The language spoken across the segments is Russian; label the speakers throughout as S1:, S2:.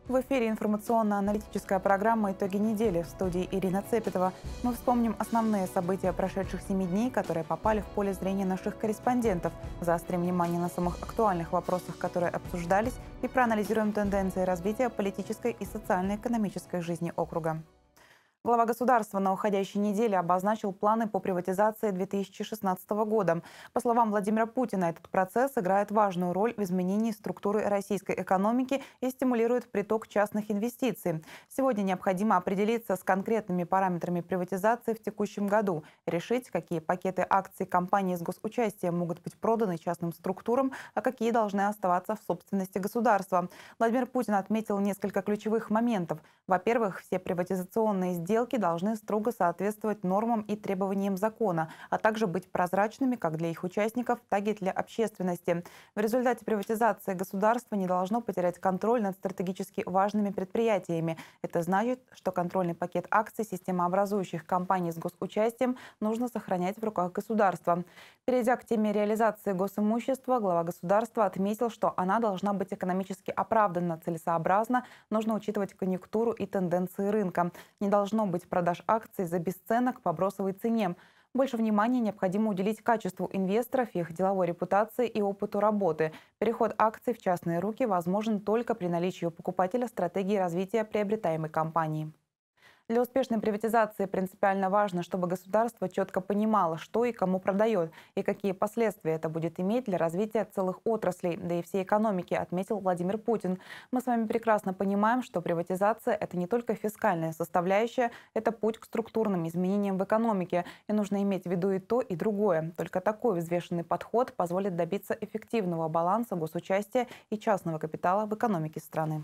S1: В эфире информационно-аналитическая программа «Итоги недели». В студии Ирина Цепетова. Мы вспомним основные события прошедших 7 дней, которые попали в поле зрения наших корреспондентов. Заострим внимание на самых актуальных вопросах, которые обсуждались, и проанализируем тенденции развития политической и социально-экономической жизни округа. Глава государства на уходящей неделе обозначил планы по приватизации 2016 года. По словам Владимира Путина, этот процесс играет важную роль в изменении структуры российской экономики и стимулирует приток частных инвестиций. Сегодня необходимо определиться с конкретными параметрами приватизации в текущем году, решить, какие пакеты акций компаний с госучастием могут быть проданы частным структурам, а какие должны оставаться в собственности государства. Владимир Путин отметил несколько ключевых моментов. Во-первых, все приватизационные сделки должны строго соответствовать нормам и требованиям закона, а также быть прозрачными как для их участников, так и для общественности. В результате приватизации государство не должно потерять контроль над стратегически важными предприятиями. Это значит, что контрольный пакет акций системообразующих компаний с госучастием нужно сохранять в руках государства. Перейдя к теме реализации госимущества, глава государства отметил, что она должна быть экономически оправданна, целесообразна, нужно учитывать конъюнктуру и тенденции рынка. Не должно быть продаж акций за бесценок по бросовой цене. Больше внимания необходимо уделить качеству инвесторов, их деловой репутации и опыту работы. Переход акций в частные руки возможен только при наличии у покупателя стратегии развития приобретаемой компании. Для успешной приватизации принципиально важно, чтобы государство четко понимало, что и кому продает, и какие последствия это будет иметь для развития целых отраслей, да и всей экономики, отметил Владимир Путин. Мы с вами прекрасно понимаем, что приватизация – это не только фискальная составляющая, это путь к структурным изменениям в экономике. И нужно иметь в виду и то, и другое. Только такой взвешенный подход позволит добиться эффективного баланса госучастия и частного капитала в экономике страны.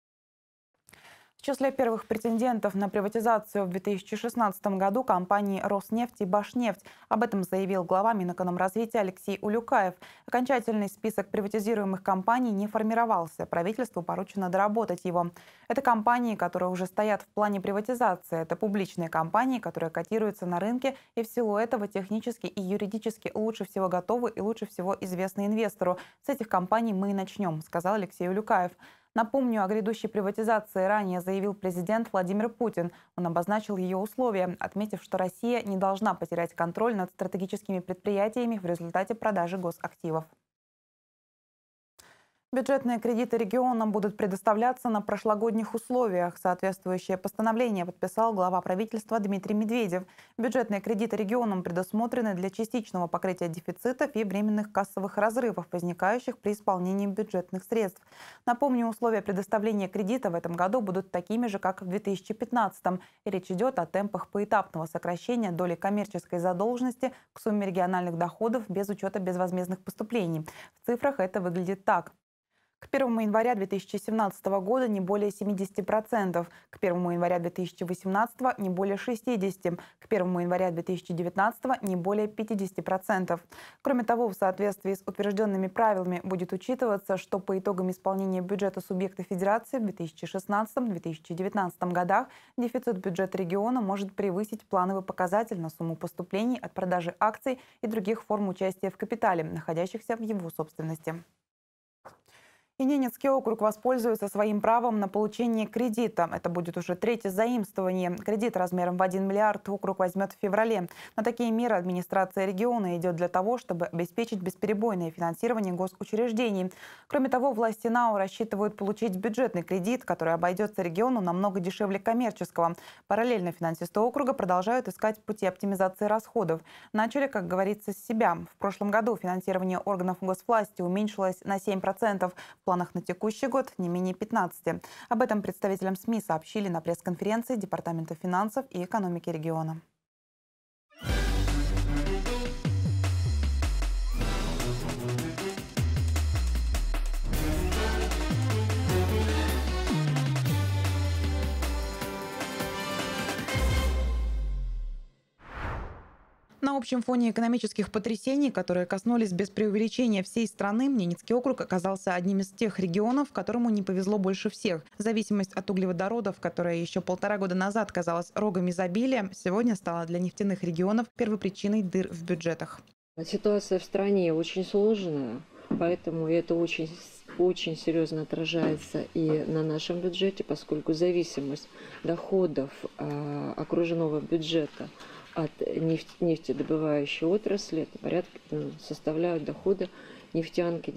S1: В числе первых претендентов на приватизацию в 2016 году компании «Роснефть» и «Башнефть». Об этом заявил глава Минэкономразвития Алексей Улюкаев. Окончательный список приватизируемых компаний не формировался. Правительству поручено доработать его. Это компании, которые уже стоят в плане приватизации. Это публичные компании, которые котируются на рынке и в силу этого технически и юридически лучше всего готовы и лучше всего известны инвестору. С этих компаний мы и начнем, сказал Алексей Улюкаев. Напомню, о грядущей приватизации ранее заявил президент Владимир Путин. Он обозначил ее условия, отметив, что Россия не должна потерять контроль над стратегическими предприятиями в результате продажи госактивов. Бюджетные кредиты регионам будут предоставляться на прошлогодних условиях. Соответствующее постановление подписал глава правительства Дмитрий Медведев. Бюджетные кредиты регионам предусмотрены для частичного покрытия дефицитов и временных кассовых разрывов, возникающих при исполнении бюджетных средств. Напомню, условия предоставления кредита в этом году будут такими же, как в 2015-м. И речь идет о темпах поэтапного сокращения доли коммерческой задолженности к сумме региональных доходов без учета безвозмездных поступлений. В цифрах это выглядит так. К 1 января 2017 года не более 70%, к 1 января 2018 не более 60%, к 1 января 2019 не более 50%. Кроме того, в соответствии с утвержденными правилами будет учитываться, что по итогам исполнения бюджета субъекта Федерации в 2016-2019 годах дефицит бюджета региона может превысить плановый показатель на сумму поступлений от продажи акций и других форм участия в капитале, находящихся в его собственности. И Ненецкий округ воспользуется своим правом на получение кредита. Это будет уже третье заимствование. Кредит размером в 1 миллиард округ возьмет в феврале. На такие меры администрация региона идет для того, чтобы обеспечить бесперебойное финансирование госучреждений. Кроме того, власти НАУ рассчитывают получить бюджетный кредит, который обойдется региону намного дешевле коммерческого. Параллельно финансисты округа продолжают искать пути оптимизации расходов. Начали, как говорится, с себя. В прошлом году финансирование органов госвласти уменьшилось на 7%. В планах на текущий год не менее 15%. Об этом представителям СМИ сообщили на пресс-конференции Департамента финансов и экономики региона. На общем фоне экономических потрясений, которые коснулись без преувеличения всей страны, Ненецкий округ оказался одним из тех регионов, которому не повезло больше всех. Зависимость от углеводородов, которая еще 1,5 года назад казалась рогом изобилия, сегодня стала для нефтяных регионов первопричиной дыр в бюджетах.
S2: Ситуация в стране очень сложная, поэтому это очень очень серьезно отражается и на нашем бюджете, поскольку зависимость доходов окружного бюджета от нефтедобывающей отрасли это порядка составляют доходы нефтянки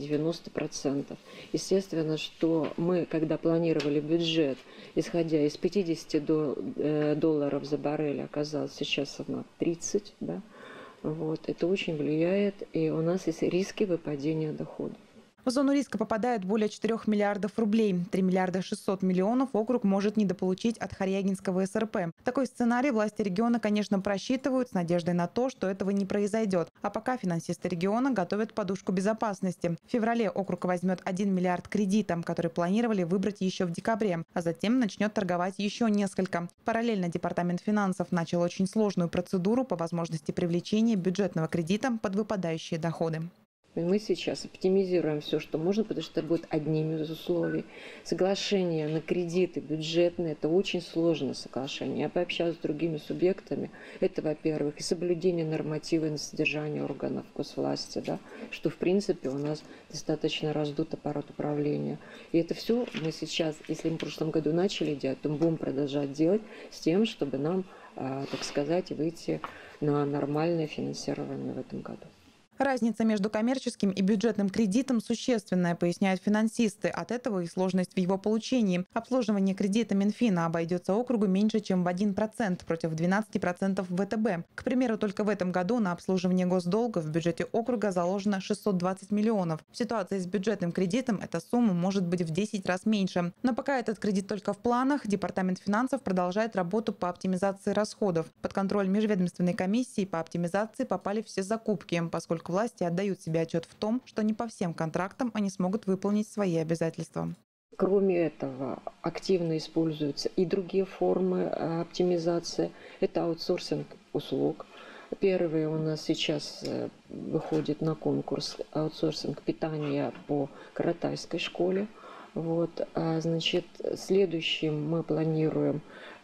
S2: 90%. Естественно, что мы, когда планировали бюджет, исходя из 50 долларов за баррель, оказалось сейчас она 30, да? Вот, это очень влияет, и у нас есть риски выпадения доходов.
S1: В зону риска попадают более 4 миллиардов рублей. 3 миллиарда 600 миллионов округ может недополучить от Харьягинского СРП. Такой сценарий власти региона, конечно, просчитывают с надеждой на то, что этого не произойдет. А пока финансисты региона готовят подушку безопасности. В феврале округ возьмет 1 миллиард кредитом, который планировали выбрать еще в декабре, а затем начнет торговать еще несколько. Параллельно Департамент финансов начал очень сложную процедуру по возможности привлечения бюджетного кредита под выпадающие доходы.
S2: Мы сейчас оптимизируем все, что можно, потому что это будет одним из условий. Соглашение на кредиты бюджетные – это очень сложное соглашение. Я пообщалась с другими субъектами. Это, во-первых, и соблюдение нормативов на содержание органов госвласти, да, что, в принципе, у нас достаточно раздут аппарат управления. И это все мы сейчас, если мы в прошлом году начали делать, то мы будем продолжать делать с тем, чтобы нам, так сказать, выйти на нормальное финансирование в этом году.
S1: Разница между коммерческим и бюджетным кредитом существенная, поясняют финансисты. От этого и сложность в его получении. Обслуживание кредита Минфина обойдется округу меньше, чем в 1% против 12% ВТБ. К примеру, только в этом году на обслуживание госдолга в бюджете округа заложено 620 миллионов. В ситуации с бюджетным кредитом эта сумма может быть в 10 раз меньше. Но пока этот кредит только в планах, Департамент финансов продолжает работу по оптимизации расходов. Под контроль межведомственной комиссии по оптимизации попали все закупки, поскольку власти отдают себе отчет в том, что не по всем контрактам они смогут выполнить свои обязательства.
S2: Кроме этого, активно используются и другие формы оптимизации. Это аутсорсинг услуг. Первый у нас сейчас выходит на конкурс аутсорсинг питания по Каратайской школе. Вот, значит, следующим мы планируем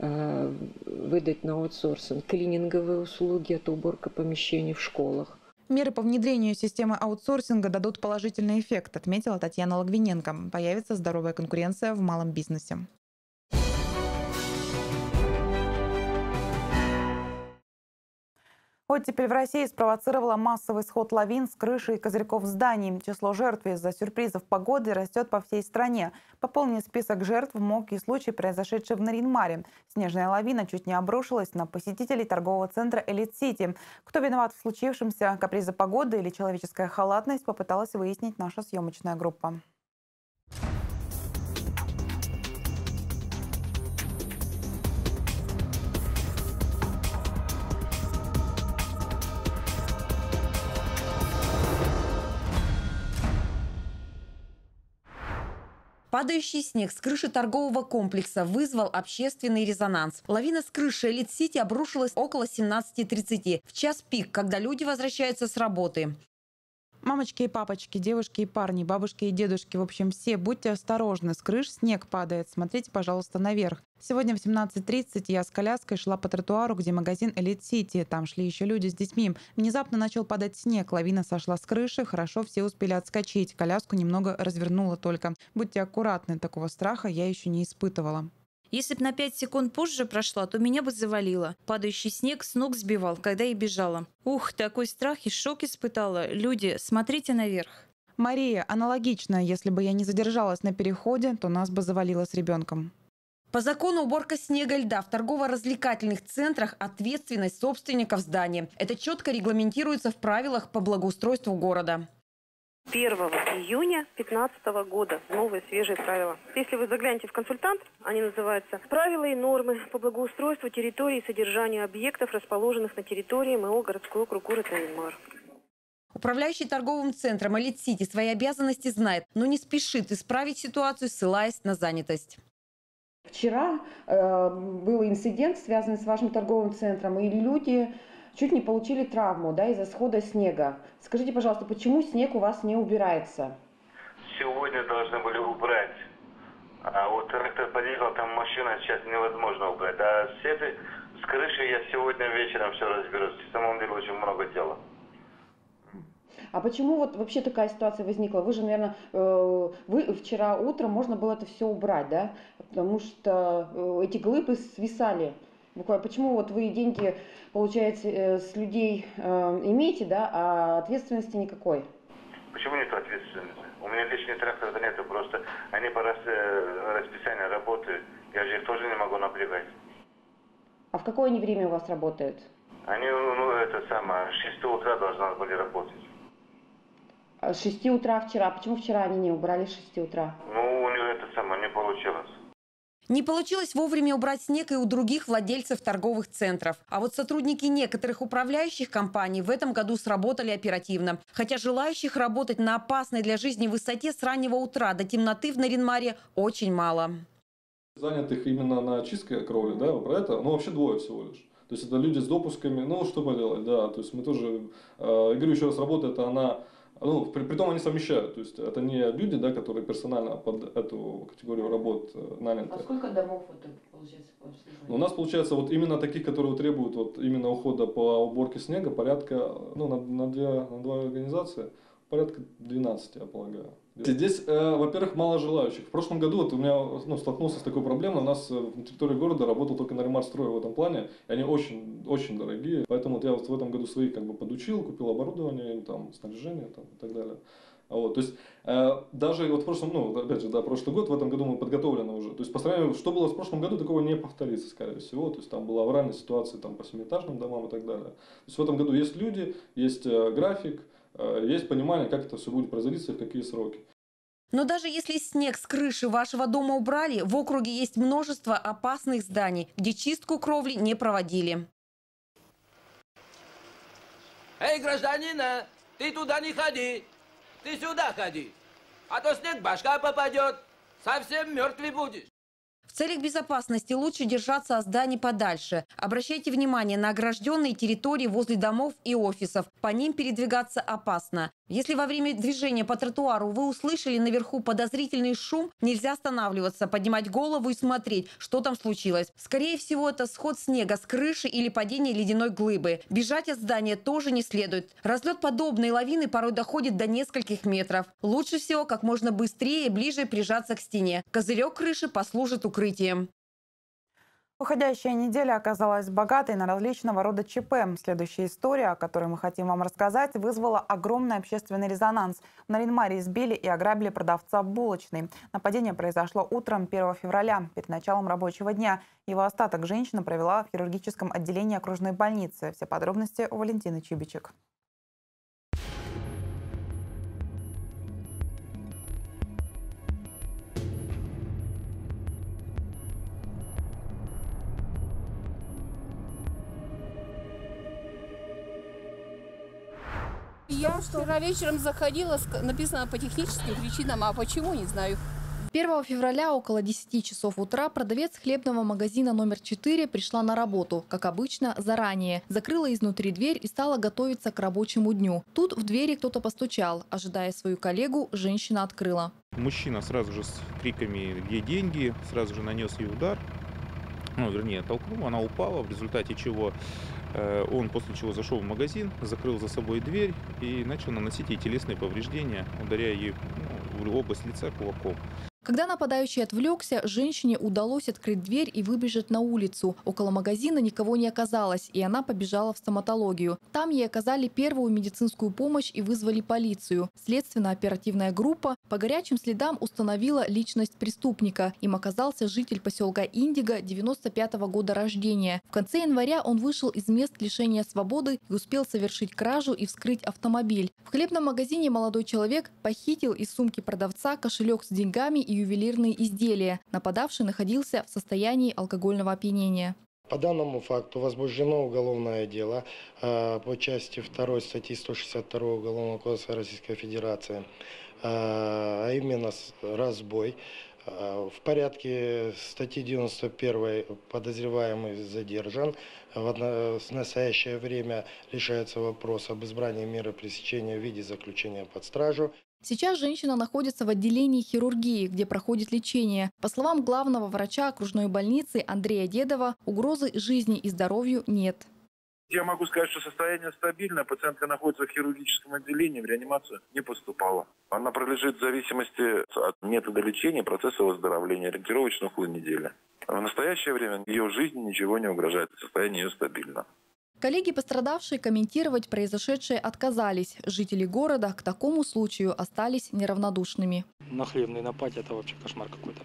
S2: выдать на аутсорсинг клининговые услуги, это уборка помещений в школах.
S1: Меры по внедрению системы аутсорсинга дадут положительный эффект, отметила Татьяна Логвиненко. Появится здоровая конкуренция в малом бизнесе. Оттепель в России спровоцировала массовый сход лавин с крыши и козырьков зданий. Число жертв из-за сюрпризов погоды растет по всей стране. Пополнить список жертв мог и случай, произошедший в Нарьян-Маре. Снежная лавина чуть не обрушилась на посетителей торгового центра «Элит-Сити». Кто виноват в случившемся, капризы погоды или человеческая халатность, попыталась выяснить наша съемочная группа.
S3: Падающий снег с крыши торгового комплекса вызвал общественный резонанс. Лавина с крыши «Элит-Сити» обрушилась около 17:30, в час пик, когда люди возвращаются с работы.
S1: Мамочки и папочки, девушки и парни, бабушки и дедушки, в общем, все будьте осторожны. С крыш снег падает. Смотрите, пожалуйста, наверх. Сегодня в 17:30 я с коляской шла по тротуару, где магазин «Элит-Сити». Там шли еще люди с детьми. Внезапно начал падать снег. Лавина сошла с крыши. Хорошо, все успели отскочить. Коляску немного развернула только. Будьте аккуратны. Такого страха я еще не испытывала.
S4: Если бы на 5 секунд позже прошла, то меня бы завалило. Падающий снег с ног сбивал, когда я бежала. Ух, такой страх и шок испытала. Люди, смотрите наверх.
S1: Мария, аналогично. Если бы я не задержалась на переходе, то нас бы завалило с ребенком.
S3: По закону уборка снега и льда в торгово-развлекательных центрах – ответственность собственников здания. Это четко регламентируется в правилах по благоустройству города.
S5: 1 июня 2015 года новые свежие правила. Если вы заглянете в консультант, они называются «Правила и нормы по благоустройству территории и содержанию объектов, расположенных на территории МО городской округ город Нарьян-Мар».
S3: Управляющий торговым центром «Элит-Сити» свои обязанности знает, но не спешит исправить ситуацию, ссылаясь на занятость.
S6: Вчера был инцидент, связанный с вашим торговым центром, и люди чуть не получили травму, да, из-за схода снега. Скажите, пожалуйста, почему снег у вас не убирается?
S7: Сегодня должны были убрать. А вот трактор подъехал, там машина сейчас невозможно убрать. А с крыши я сегодня вечером все разберусь. В самом деле очень много дела.
S6: А почему вот вообще такая ситуация возникла? Вы же, наверное, вы вчера утром можно было это все убрать, да? Потому что эти глыбы свисали. Буквально. Почему вот вы деньги, получается, с людей имеете, да, а ответственности никакой?
S7: Почему нет ответственности? У меня личный трактора нету, просто они по расписанию работают. Я же их тоже не могу напрягать.
S6: А в какое они время у вас работают?
S7: Они, с 6 утра должны были работать.
S6: С 6 утра вчера. Почему вчера они не убрали с 6 утра?
S7: У них не получилось.
S3: Не получилось вовремя убрать снег и у других владельцев торговых центров. А вот сотрудники некоторых управляющих компаний в этом году сработали оперативно. Хотя желающих работать на опасной для жизни высоте с раннего утра до темноты в Наринмаре очень мало.
S8: Занятых именно на очистке кровли, да, про это, вообще двое всего лишь. То есть это люди с допусками, что поделать, да, то есть мы тоже, я говорю еще раз, работа это она, притом они совмещают, то есть это не люди, да, которые персонально под эту категорию работ наняты.
S6: А сколько домов это получается по обслуживанию?
S8: У нас получается вот именно таких, которые требуют вот именно ухода по уборке снега, порядка, на две организации, порядка 12, я полагаю. Здесь, во-первых, мало желающих. В прошлом году вот у меня столкнулся с такой проблемой. У нас на территории города работал только Наринмарстрой в этом плане. И они очень, очень дорогие. Поэтому вот я вот в этом году своих подучил, купил оборудование, снаряжение и так далее. То есть даже вот в прошлом, опять же, прошлый год, в этом году мы подготовлены уже. То есть по сравнению, что было в прошлом году, такого не повторится, скорее всего. То есть там была авральная ситуация по 7-этажным домам и так далее. То есть в этом году есть люди, есть график, есть понимание, как это все будет производиться и в какие сроки.
S3: Но даже если снег с крыши вашего дома убрали, в округе есть множество опасных зданий, где чистку кровли не проводили.
S9: Эй, гражданина, ты туда не ходи, ты сюда ходи, а то снег в башка попадет, совсем мертвый будешь.
S3: В целях безопасности лучше держаться от зданий подальше. Обращайте внимание на огражденные территории возле домов и офисов. По ним передвигаться опасно. Если во время движения по тротуару вы услышали наверху подозрительный шум, нельзя останавливаться, поднимать голову и смотреть, что там случилось. Скорее всего, это сход снега с крыши или падение ледяной глыбы. Бежать от здания тоже не следует. Разлет подобной лавины порой доходит до нескольких метров. Лучше всего как можно быстрее и ближе прижаться к стене. Козырек крыши послужит укрытием.
S1: Уходящая неделя оказалась богатой на различного рода ЧП. Следующая история, о которой мы хотим вам рассказать, вызвала огромный общественный резонанс. В Наринмаре избили и ограбили продавца булочной. Нападение произошло утром 1 февраля, перед началом рабочего дня. Его остаток женщина провела в хирургическом отделении окружной больницы. Все подробности у Валентины Чибичек.
S10: Я вчера вечером заходила, написано по техническим причинам, а почему, не знаю.
S11: 1 февраля около 10 часов утра продавец хлебного магазина номер 4 пришла на работу, как обычно, заранее. Закрыла изнутри дверь и стала готовиться к рабочему дню. Тут в двери кто-то постучал. Ожидая свою коллегу, женщина открыла.
S12: Мужчина сразу же с криками «Где деньги?» сразу же нанес ей удар. Толкнул, она упала, в результате чего он после чего зашел в магазин, закрыл за собой дверь и начал наносить ей телесные повреждения, ударяя ей в область лица кулаком.
S11: Когда нападающий отвлекся, женщине удалось открыть дверь и выбежать на улицу. Около магазина никого не оказалось, и она побежала в стоматологию. Там ей оказали первую медицинскую помощь и вызвали полицию. Следственно-оперативная группа по горячим следам установила личность преступника. Им оказался житель поселка Индиго 95-го года рождения. В конце января он вышел из мест лишения свободы и успел совершить кражу и вскрыть автомобиль. В хлебном магазине молодой человек похитил из сумки продавца кошелек с деньгами и ювелирные изделия. Нападавший находился в состоянии алкогольного опьянения.
S13: По данному факту возбуждено уголовное дело по части 2 статьи 162 Уголовного кодекса Российской Федерации, а именно разбой. В порядке статьи 91 подозреваемый задержан. В настоящее время решается вопрос об избрании меры пресечения в виде заключения под стражу.
S11: Сейчас женщина находится в отделении хирургии, где проходит лечение. По словам главного врача окружной больницы Андрея Дедова, угрозы жизни и здоровью нет.
S14: Я могу сказать, что состояние стабильное. Пациентка находится в хирургическом отделении, в реанимацию не поступала. Она пролежит в зависимости от метода лечения, процесса выздоровления, ориентировочно около недели. В настоящее время ее жизни ничего не угрожает, состояние ее стабильно.
S11: Коллеги пострадавшие комментировать произошедшее отказались. Жители города к такому случаю остались неравнодушными.
S15: Нахлебный напад – это вообще кошмар какой-то.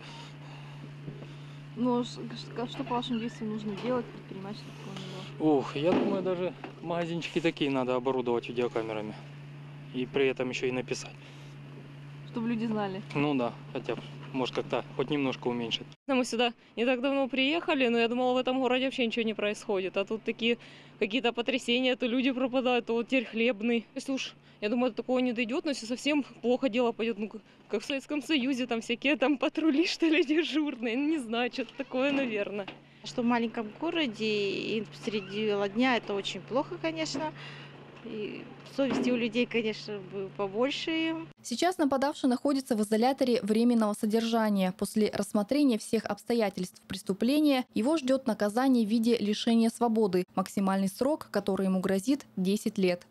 S16: Ну, что по вашим действиям нужно делать, предпринимать, чтобы такого не было?
S15: Ух, я думаю, даже магазинчики такие надо оборудовать видеокамерами. И при этом еще и написать.
S16: Чтобы люди знали.
S15: Ну да, хотя бы, может, как-то хоть немножко уменьшить.
S17: Мы сюда не так давно приехали, но я думала, в этом городе вообще ничего не происходит. А тут такие какие-то потрясения, то люди пропадают, то вот теперь хлебный. Если уж, я думаю, до такого не дойдет, но если совсем плохо дело пойдет, ну, как в Советском Союзе, там всякие там патрули, что ли, дежурные, не знаю, что-то такое, наверное.
S18: Что в маленьком городе и среди бела дня это очень плохо, конечно. И совести у людей, конечно, побольше.
S11: Сейчас нападавший находится в изоляторе временного содержания. После рассмотрения всех обстоятельств преступления его ждет наказание в виде лишения свободы. Максимальный срок, который ему грозит, 10 лет.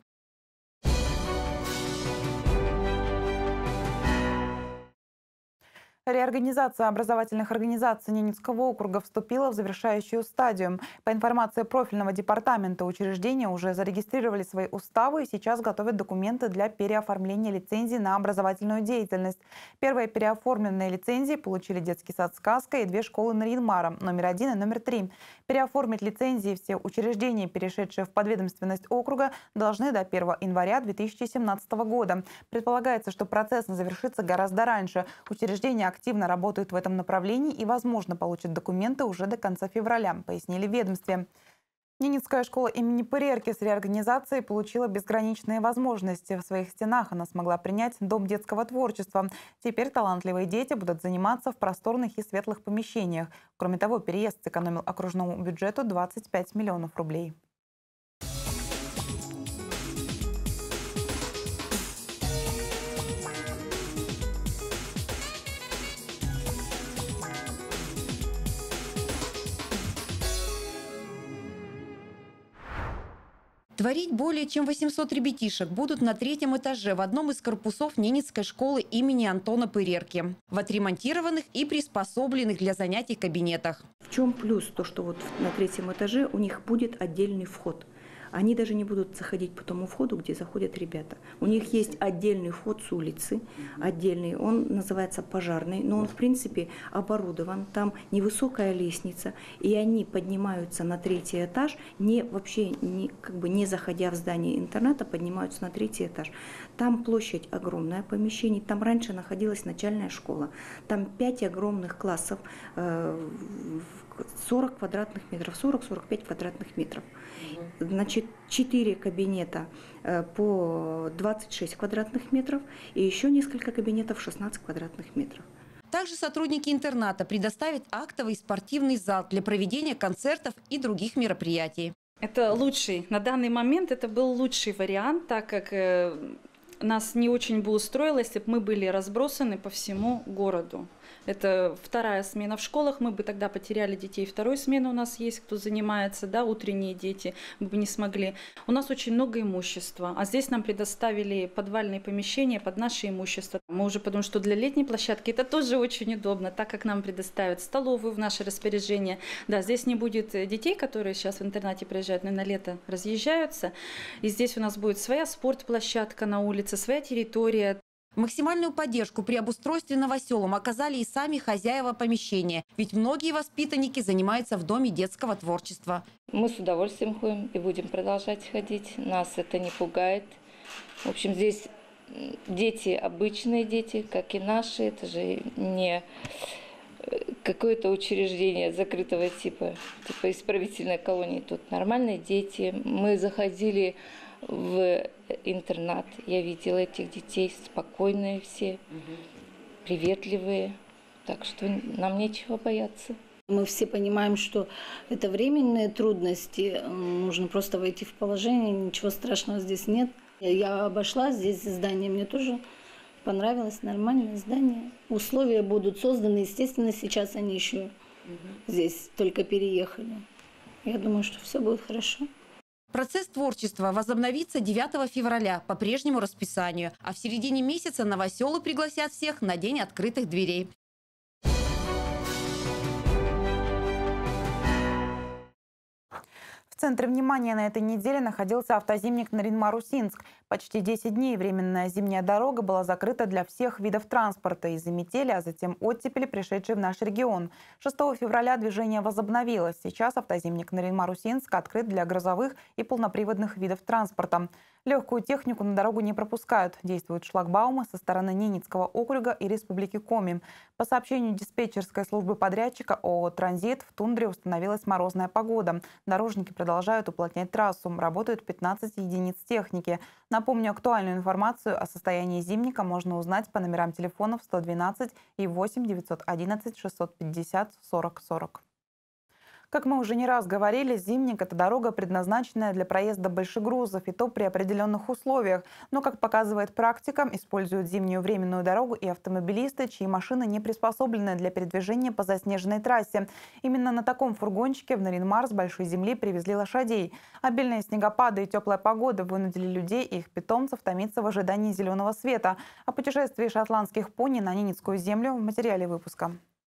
S1: Реорганизация образовательных организаций Ненецкого округа вступила в завершающую стадию. По информации профильного департамента, учреждения уже зарегистрировали свои уставы и сейчас готовят документы для переоформления лицензий на образовательную деятельность. Первые переоформленные лицензии получили детский сад «Сказка» и 2 школы Нарьян-Мара, номер 1 и номер 3. Переоформить лицензии все учреждения, перешедшие в подведомственность округа, должны до 1 января 2017 года. Предполагается, что процесс завершится гораздо раньше. Учреждения активно работают в этом направлении и, возможно, получат документы уже до конца февраля, пояснили в ведомстве. Ненецкая школа имени Пырерки с реорганизацией получила безграничные возможности. В своих стенах она смогла принять дом детского творчества. Теперь талантливые дети будут заниматься в просторных и светлых помещениях. Кроме того, переезд сэкономил окружному бюджету 25 миллионов рублей.
S3: Творить более чем 800 ребятишек будут на 3-м этаже в одном из корпусов Ненецкой школы имени Антона Пырерки в отремонтированных и приспособленных для занятий кабинетах.
S19: В чем плюс? То, что вот на 3-м этаже у них будет отдельный вход. Они даже не будут заходить по тому входу, где заходят ребята. У них есть отдельный вход с улицы, отдельный, он называется пожарный, но он в принципе оборудован, там невысокая лестница, и они поднимаются на 3-й этаж, не заходя в здание интерната, поднимаются на 3-й этаж. Там площадь огромная помещений, там раньше находилась начальная школа, там 5 огромных классов, 40 квадратных метров, 40-45 квадратных метров. Значит, 4 кабинета по 26 квадратных метров и еще несколько кабинетов 16 квадратных метров.
S3: Также сотрудники интерната предоставят актовый спортивный зал для проведения концертов и других мероприятий.
S20: Это лучший, на данный момент это был лучший вариант, так как нас не очень бы устроило, если бы мы были разбросаны по всему городу. Это 2-я смена в школах, мы бы тогда потеряли детей. 2-й смены у нас есть, кто занимается, да, утренние дети, мы бы не смогли. У нас очень много имущества, а здесь нам предоставили подвальные помещения под наше имущество. Мы уже подумали, что для летней площадки это тоже очень удобно, так как нам предоставят столовую в наше распоряжение. Да, здесь не будет детей, которые сейчас в интернате приезжают, но на лето разъезжаются. И здесь у нас будет своя спортплощадка на улице, своя территория.
S3: Максимальную поддержку при обустройстве новоселом оказали и сами хозяева помещения, ведь многие воспитанники занимаются в доме детского творчества.
S2: Мы с удовольствием ходим и будем продолжать ходить, нас это не пугает. В общем, здесь дети, обычные дети, как и наши, это же не какое-то учреждение закрытого типа исправительной колонии. Тут нормальные дети. Мы заходили в интернат, я видела этих детей, спокойные все, приветливые, так что нам нечего бояться.
S21: Мы все понимаем, что это временные трудности, нужно просто войти в положение, ничего страшного здесь нет. Я обошла здесь здание, мне тоже понравилось, нормальное здание. Условия будут созданы, естественно, сейчас они еще здесь только переехали. Я думаю, что все будет хорошо.
S3: Процесс творчества возобновится 9 февраля по прежнему расписанию, а в середине месяца новоселы пригласят всех на День открытых дверей.
S1: В центре внимания на этой неделе находился автозимник Наринмар-Усинск. Почти 10 дней временная зимняя дорога была закрыта для всех видов транспорта из-за метели, а затем оттепели, пришедшей в наш регион. 6 февраля движение возобновилось. Сейчас автозимник Наринмар-Усинск открыт для грузовых и полноприводных видов транспорта. Легкую технику на дорогу не пропускают. Действуют шлагбаумы со стороны Ненецкого округа и Республики Коми. По сообщению диспетчерской службы подрядчика ООО «Транзит», в тундре установилась морозная погода. Дорожники продолжают уплотнять трассу. Работают 15 единиц техники. Напомню, актуальную информацию о состоянии зимника можно узнать по номерам телефонов 112 и 8 911 650 40 40. Как мы уже не раз говорили, зимник – это дорога, предназначенная для проезда большегрузов, и то при определенных условиях. Но, как показывает практика, используют зимнюю временную дорогу и автомобилисты, чьи машины не приспособлены для передвижения по заснеженной трассе. Именно на таком фургончике в Наринмар с большой земли привезли лошадей. Обильные снегопады и теплая погода вынудили людей и их питомцев томиться в ожидании зеленого света. О путешествии шотландских пони на Ненецкую землю в материале выпуска.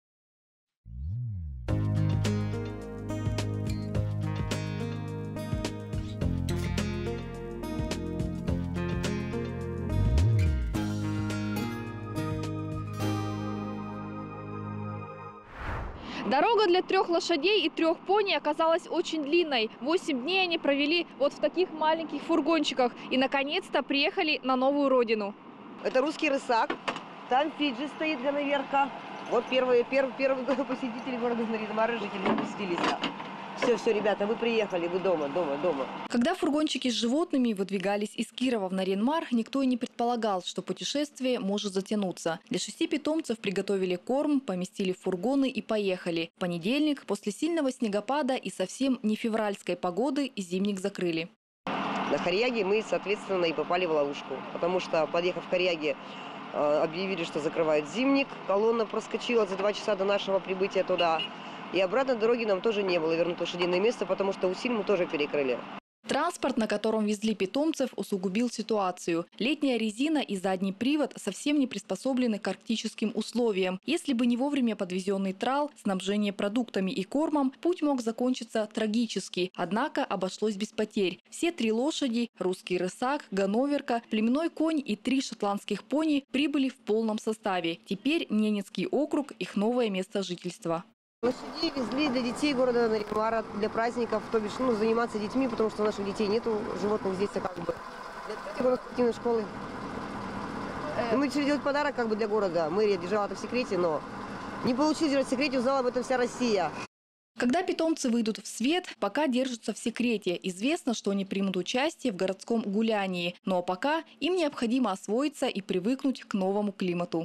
S4: Дорога для 3 лошадей и 3 пони оказалась очень длинной. 8 дней они провели вот в таких маленьких фургончиках и наконец-то приехали на новую родину.
S22: Это русский рысак. Там Фиджи стоит для наверка. Вот первые посетители города Наринмара, жители посетились. Все, ребята, вы приехали, вы дома.
S11: Когда фургончики с животными выдвигались из Кирова в Наринмар, никто и не предполагал, что путешествие может затянуться. Для 6 питомцев приготовили корм, поместили в фургоны и поехали. В понедельник, после сильного снегопада и совсем не февральской погоды, зимник закрыли.
S22: На Харьяге мы, соответственно, и попали в ловушку. Потому что, подъехав в Харьяге, объявили, что закрывают зимник. Колонна проскочила за 2 часа до нашего прибытия туда. И обратной дороги нам тоже не было вернуть лошадиное место, потому что Усиль мы тоже перекрыли.
S11: Транспорт, на котором везли питомцев, усугубил ситуацию. Летняя резина и задний привод совсем не приспособлены к арктическим условиям. Если бы не вовремя подвезенный трал, снабжение продуктами и кормом, путь мог закончиться трагически. Однако обошлось без потерь. Все 3 лошади – русский рысак, ганноверка, племенной конь и 3 шотландских пони – прибыли в полном составе. Теперь Ненецкий округ – их новое место жительства.
S22: Лошадей везли для детей города Наринмара, для праздников, то бишь, заниматься детьми, потому что у наших детей нету животных здесь, как бы. Для спортивной школы. Мы решили делать подарок как бы для города. Мэрия держала это в секрете, но не получилось держать в секрете, узнала об этом вся Россия.
S11: Когда питомцы выйдут в свет, пока держатся в секрете. Известно, что они примут участие в городском гулянии. Но пока им необходимо освоиться и привыкнуть к новому климату.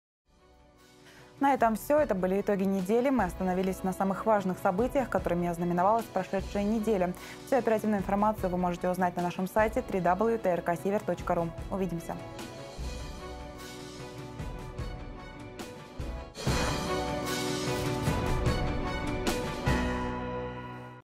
S1: На этом все. Это были итоги недели. Мы остановились на самых важных событиях, которыми ознаменовалась прошедшая неделя. Всю оперативную информацию вы можете узнать на нашем сайте www.trksever.ru. Увидимся.